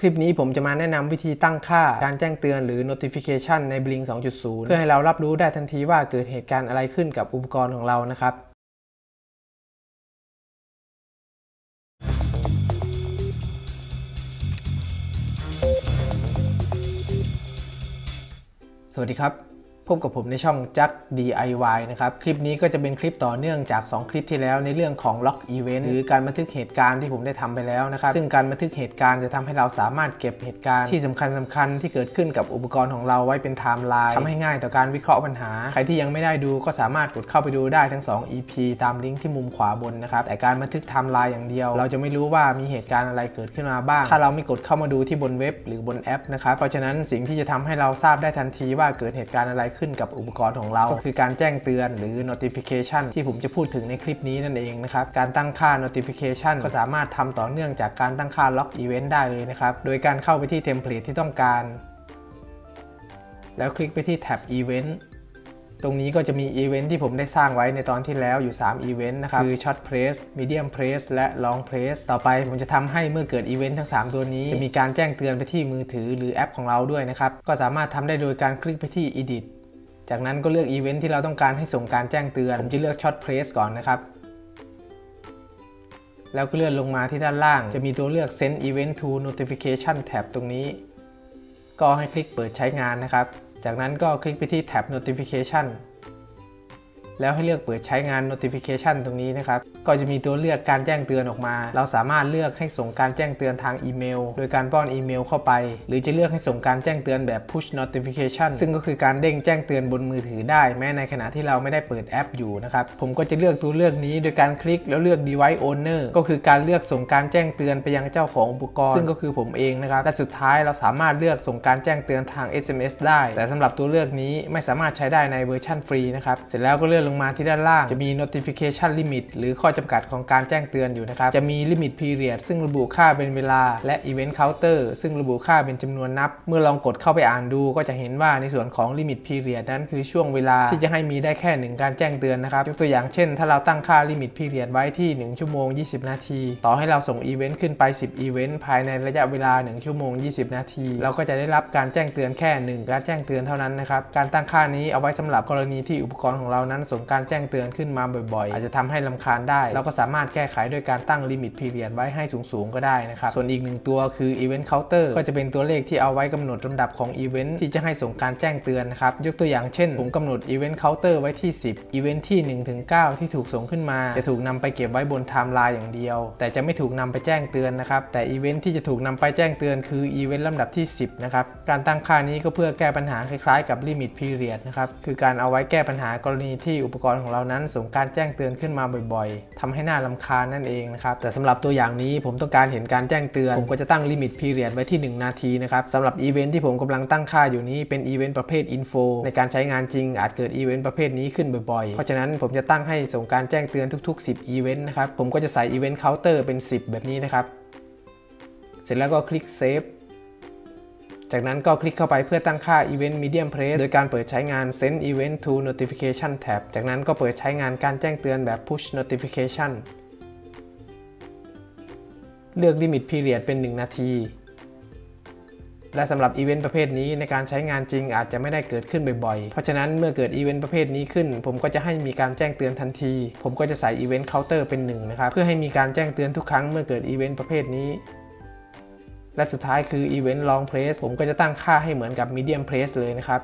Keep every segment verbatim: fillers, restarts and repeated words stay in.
คลิปนี้ผมจะมาแนะนำวิธีตั้งค่าการแจ้งเตือนหรือ notification ใน Blink สองจุดศูนย์ เพื่อให้เรารับรู้ได้ทันทีว่าเกิดเหตุการณ์อะไรขึ้นกับอุปกรณ์ของเรานะครับสวัสดีครับพบกับผมในช่อง Jack ดี ไอ วาย นะครับคลิปนี้ก็จะเป็นคลิปต่อเนื่องจากสองคลิปที่แล้วในเรื่องของ Log Event หรือการบันทึกเหตุการณ์ที่ผมได้ทำไปแล้วนะครับซึ่งการบันทึกเหตุการณ์จะทำให้เราสามารถเก็บเหตุการณ์ที่สำคัญสำคัญที่เกิดขึ้นกับอุปกรณ์ของเราไว้เป็นไทม์ไลน์ทำให้ง่ายต่อการวิเคราะห์ปัญหาใครที่ยังไม่ได้ดูก็สามารถกดเข้าไปดูได้ทั้งสอง อี พี ตามลิงก์ที่มุมขวาบนนะครับแต่การบันทึกไทม์ไลน์อย่างเดียวเราจะไม่รู้ว่ามีเหตุการณ์อะไรเกิดขึ้นมาบ้างถ้าเราไม่กดเข้ามาดูที่บนเว็บหรือบนแอปนะครับเพราะฉะนั้นสิ่งที่จะทำให้เราทราบได้ทันทีว่าเกิดเหตุการณ์อะไรขึ้นกับอุปกรณ์ของเราก็คือการแจ้งเตือนหรือ notification ที่ผมจะพูดถึงในคลิปนี้นั่นเองนะครับการตั้งค่า notification ก็สามารถทำต่อเนื่องจากการตั้งค่า log event ได้เลยนะครับโดยการเข้าไปที่เทมเพลตที่ต้องการแล้วคลิกไปที่แท็บ event ตรงนี้ก็จะมีอีเวนท์ที่ผมได้สร้างไว้ในตอนที่แล้วอยู่สามอีเวนต์นะครับคือ short press medium press และ long press ต่อไปผมจะทำให้เมื่อเกิดอีเวนท์ทั้งสามตัวนี้จะมีการแจ้งเตือนไปที่มือถือหรือแอปของเราด้วยนะครับก็สามารถทำได้โดยการคลิกไปที่ editจากนั้นก็เลือกอีเวนท์ที่เราต้องการให้ส่งการแจ้งเตือนผมจะเลือก short press ก่อนนะครับแล้วก็เลื่อนลงมาที่ด้านล่างจะมีตัวเลือก send event to notification tab ตรงนี้ก็ให้คลิกเปิดใช้งานนะครับจากนั้นก็คลิกไปที่แท็บ notification แล้วให้เลือกเปิดใช้งาน notification ตรงนี้นะครับก็จะมีตัวเลือกการแจ้งเตือนออกมาเราสามารถเลือกให้ส่งการแจ้งเตือนทางอีเมลโดยการป้อนอีเมลเข้าไปหรือจะเลือกให้ส่งการแจ้งเตือนแบบ push notification ซึ่งก็คือการเด้งแจ้งเตือนบนมือถือได้แม้ในขณะที่เราไม่ได้เปิดแอปอยู่นะครับผมก็จะเลือกตัวเลือกนี้โดยการคลิกแล้วเลือก device owner ก็คือการเลือกส่งการแจ้งเตือนไปยังเจ้าของอุปกรณ์ซึ่งก็คือผมเองนะครับและสุดท้ายเราสามารถเลือกส่งการแจ้งเตือนทาง เอส เอ็ม เอส ได้แต่สำหรับตัวเลือกนี้ไม่สามารถใช้ได้ในเวอร์ชันฟรีนะครับเสร็จแล้วก็เลื่อนลงมาที่ด้านล่างจะมี notification limit หรือข้อจำกัดของการแจ้งเตือนอยู่นะครับจะมี limit period ซึ่งระบุค่าเป็นเวลาและ event counter ซึ่งระบุค่าเป็นจำนวนนับเมื่อลองกดเข้าไปอ่านดูก็จะเห็นว่าในส่วนของ limit period นั้นคือช่วงเวลาที่จะให้มีได้แค่หนึ่งการแจ้งเตือนนะครับยกตัวอย่างเช่นถ้าเราตั้งค่า limit period ไว้ที่หนึ่งชั่วโมงยี่สิบนาทีต่อให้เราส่งอีเวนต์ขึ้นไปสิบอีเวนต์ภายในระยะเวลาหนึ่งชั่วโมงยี่สิบนาทีเราก็จะได้รับการแจ้งเตือนแค่หนึ่งการแจ้งเตือนเท่านั้นนะครับการตั้งค่านี้เอาไว้สำหรับกรณีที่อุปกรณ์ของเรานั้นส่งการแจ้งเตือนขึ้นมาบ่อยๆอาจจะทำให้รำคาญได้เราก็สามารถแก้ไขโดยการตั้ง limit period ไว้ให้สูงๆก็ได้นะครับส่วนอีกหนึ่งตัวคือ event counter ก็จะเป็นตัวเลขที่เอาไว้กำหนดลำดับของอีเวนต์ที่จะให้ส่งการแจ้งเตือนนะครับยกตัวอย่างเช่นผมกำหนด event counter ไว้ที่สิบอีเวนต์ที่หนึ่งถึงเก้าที่ถูกส่งขึ้นมาจะถูกนำไปเก็บไว้บนไทม์ไลน์อย่างเดียวแต่จะไม่ถูกนำไปแจ้งเตือนนะครับแต่อีเวนต์ที่จะถูกนำไปแจ้งเตือนคืออีเวนต์ลำดับที่สิบนะครับการตั้งค่านี้ก็เพื่อแก้ปัญหาคล้ายๆกับ limit period นะครับคือการเอาไว้แก้ปัญหากรณีที่อุปกรณ์ของเรานั้นส่งการแจ้งเตือนขึ้นมาบ่อยๆทำให้น่ารำคาญนั่นเองนะครับแต่สำหรับตัวอย่างนี้ผมต้องการเห็นการแจ้งเตือนผมก็จะตั้ง limit period ไว้ที่หนึ่งนาทีนะครับสำหรับอีเวนต์ที่ผมกำลังตั้งค่าอยู่นี้เป็นอีเวนต์ประเภท info ในการใช้งานจริงอาจเกิดอีเวนต์ประเภทนี้ขึ้นบ่อยๆเพราะฉะนั้นผมจะตั้งให้ส่งการแจ้งเตือนทุกๆสิบอีเวนต์นะครับผมก็จะใส่อีเวนต์เคาน์เตอร์เป็นสิบแบบนี้นะครับเสร็จแล้วก็คลิก save จากนั้นก็คลิกเข้าไปเพื่อตั้งค่า event medium press โดยการเปิดใช้งาน send event to notification tab จากนั้นก็เปิดใช้งานการแจ้งเตือนแบบ push notification เลือก limit period เป็นหนึ่งนาทีและสำหรับอีเวนต์ประเภทนี้ในการใช้งานจริงอาจจะไม่ได้เกิดขึ้นบ่อยๆเพราะฉะนั้นเมื่อเกิดอีเวนต์ประเภทนี้ขึ้นผมก็จะให้มีการแจ้งเตือนทันทีผมก็จะใส่อีเวนต์เคาน์เตอร์เป็นหนึ่งนะครับเพื่อให้มีการแจ้งเตือนทุกครั้งเมื่อเกิดอีเวนต์ประเภทนี้และสุดท้ายคือ event long press ผมก็จะตั้งค่าให้เหมือนกับ medium press เลยนะครับ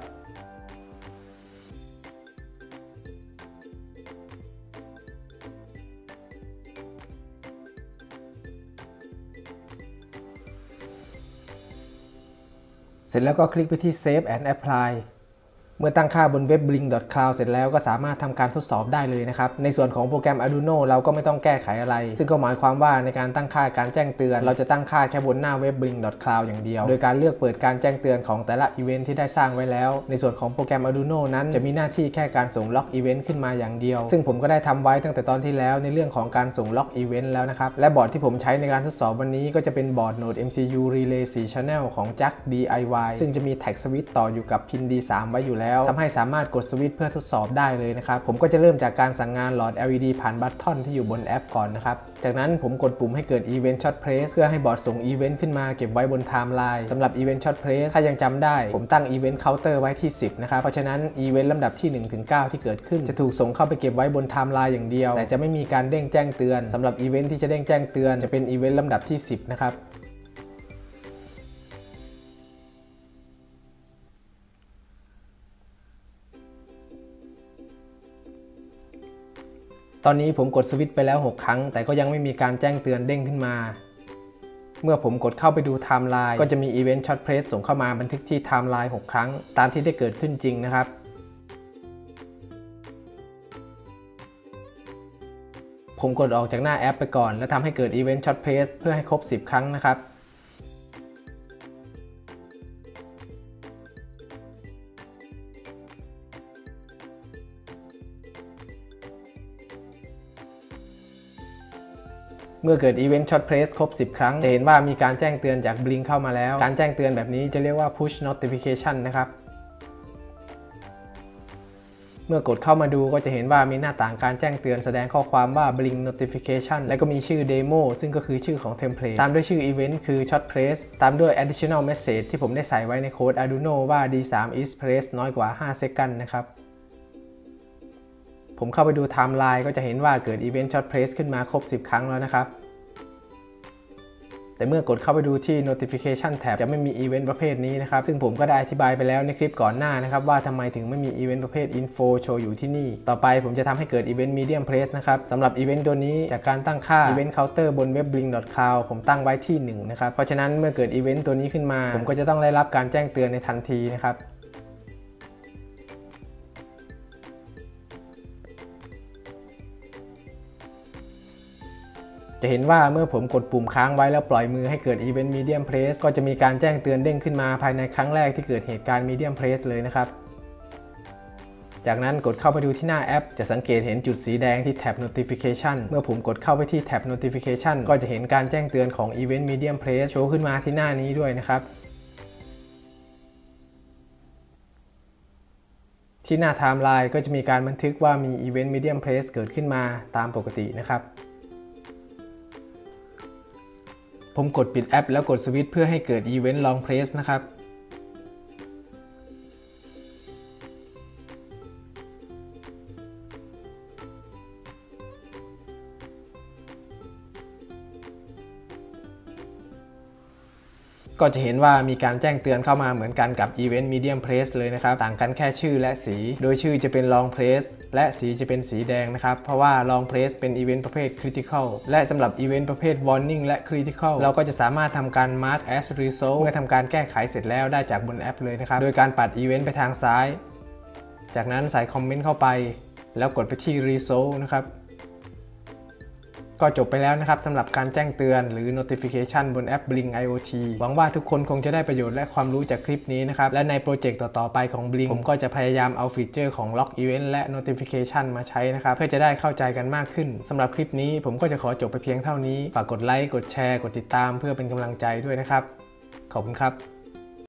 เสร็จแล้วก็คลิกไปที่ save and apply เมื่อตั้งค่าบนเว็บ blink ดอท คลาวด์ เสร็จแล้วก็สามารถทำการทดสอบได้เลยนะครับในส่วนของโปรแกรม Arduino เราก็ไม่ต้องแก้ไขอะไรซึ่งก็หมายความว่าในการตั้งค่าการแจ้งเตือนเราจะตั้งค่าแค่บนหน้าเว็บ blink ดอท คลาวด์ อย่างเดียวโดยการเลือกเปิดการแจ้งเตือนของแต่ละอีเวนต์ที่ได้สร้างไว้แล้วในส่วนของโปรแกรม Arduino นั้นจะมีหน้าที่แค่การส่ง log event ขึ้นมาอย่างเดียวซึ่งผมก็ได้ทำไว้ตั้งแต่ตอนที่แล้วในเรื่องของการส่ง log event แล้วนะครับและบอร์ดที่ผมใช้ในการทดสอบวันนี้ก็จะเป็นบอร์ด Node เอ็ม ซี ยู Relay สี่ Channel ของ Jack ดี ไอ วาย ซึ่งจะมีแท็กสวิตช์ต่ออยู่กับพิน ดี สาม ไว้อยู่แล้วแล้วทำให้สามารถกดสวิตช์เพื่อทดสอบได้เลยนะครับผมก็จะเริ่มจากการสั่งงานหลอด แอล อี ดี ผ่านบัตตอนที่อยู่บนแอปก่อนนะครับจากนั้นผมกดปุ่มให้เกิด Event Short Press เพื่อให้บอร์ดส่งอีเวนต์ขึ้นมาเก็บไว้บนไทม์ไลน์สำหรับ Event Short Press ถ้ายังจำได้ผมตั้ง Event Counter ไว้ที่สิบนะครับเพราะฉะนั้น Event ลำดับที่ หนึ่งถึงเก้า ที่เกิดขึ้นจะถูกส่งเข้าไปเก็บไว้บนไทม์ไลน์อย่างเดียวแต่จะไม่มีการเด้งแจ้งเตือนสำหรับ Event ที่จะเด้งแจ้งเตือนจะเป็น Event ลำดับที่สิบนะครับตอนนี้ผมกดสวิตช์ไปแล้วหกครั้งแต่ก็ยังไม่มีการแจ้งเตือนเด้งขึ้นมาเมื่อผมกดเข้าไปดูไทม์ไลน์ก็จะมี Event Short Press ส่งเข้ามาบันทึกที่ไทม์ไลน์หกครั้งตามที่ได้เกิดขึ้นจริงนะครับผมกดออกจากหน้าแอปไปก่อนแล้วทำให้เกิด Event Short Press เพื่อให้ครบสิบครั้งนะครับเมื่อเกิด Event Short Press ครบสิบครั้งจะเห็นว่ามีการแจ้งเตือนจาก Blink เข้ามาแล้วการแจ้งเตือนแบบนี้จะเรียกว่า Push Notification นะครับเมื่อกดเข้ามาดูก็จะเห็นว่ามีหน้าต่างการแจ้งเตือนแสดงข้อความว่า Blink Notification และก็มีชื่อ Demo ซึ่งก็คือชื่อของ Template ตามด้วยชื่อ Event คือ Short Press ตามด้วย Additional Message ที่ผมได้ใส่ไว้ในโค้ด Arduino ว่า ดี ทรี is press น้อยกว่าห้า Second นะครับผมเข้าไปดูไทม์ไลน์ก็จะเห็นว่าเกิด Event Short Press ขึ้นมาครบสิบครั้งแล้วนะครับแต่เมื่อกดเข้าไปดูที่ Notification Tab จะไม่มี Event ประเภทนี้นะครับซึ่งผมก็ได้อธิบายไปแล้วในคลิปก่อนหน้านะครับว่าทำไมถึงไม่มี Event ประเภท Info โชว์อยู่ที่นี่ต่อไปผมจะทำให้เกิด Event Medium Press นะครับสำหรับ Event ตัวนี้จากการตั้งค่า Event Counter บน เว็บ บลิงก์ ดอท คลาวด์ ผมตั้งไว้ที่หนึ่งนะครับเพราะฉะนั้นเมื่อเกิด Event ตัวนี้ขึ้นมาผมก็จะต้องได้รับการแจ้งเตือนในทันทีนะครับจะเห็นว่าเมื่อผมกดปุ่มค้างไว้แล้วปล่อยมือให้เกิด Event Medium Press ก็จะมีการแจ้งเตือนเด้งขึ้นมาภายในครั้งแรกที่เกิดเหตุการณ์ Medium Press เลยนะครับจากนั้นกดเข้าไปดูที่หน้าแอปจะสังเกตเห็นจุดสีแดงที่แท็บ Notification เมื่อผมกดเข้าไปที่แท็บ Notification ก็จะเห็นการแจ้งเตือนของ Event Medium Press โชว์ขึ้นมาที่หน้านี้ด้วยนะครับที่หน้าไทม์ไลน์ก็จะมีการบันทึกว่ามี Event Medium Press เกิดขึ้นมาตามปกตินะครับผมกดปิดแอปแล้วกดสวิตช์เพื่อให้เกิด Event Long Press นะครับก็จะเห็นว่ามีการแจ้งเตือนเข้ามาเหมือนกันกับ Event Medium Press เลยนะครับต่างกันแค่ชื่อและสีโดยชื่อจะเป็น Long Press และสีจะเป็นสีแดงนะครับเพราะว่า Long Press เป็น Event ประเภท Critical และสำหรับ Event ประเภท Warning และ Critical เราก็จะสามารถทำการ Mark as Resolve เมื่อทำการแก้ไขเสร็จแล้วได้จากบนแอปเลยนะครับโดยการปัด Event ไปทางซ้ายจากนั้นใส่คอมเมนต์เข้าไปแล้วกดไปที่ Resolve นะครับก็จบไปแล้วนะครับสำหรับการแจ้งเตือนหรือ Notification บนแอป Blink ไอ โอ ที หวังว่าทุกคนคงจะได้ประโยชน์และความรู้จากคลิปนี้นะครับและในโปรเจกต์ต่อๆไปของ Blink ผมก็จะพยายามเอาฟีเจอร์ของ Lock Event และ Notification มาใช้นะครับเพื่อจะได้เข้าใจกันมากขึ้นสำหรับคลิปนี้ผมก็จะขอจบไปเพียงเท่านี้ฝากกดไลค์กดแชร์กดติดตามเพื่อเป็นกำลังใจด้วยนะครับขอบคุณครับ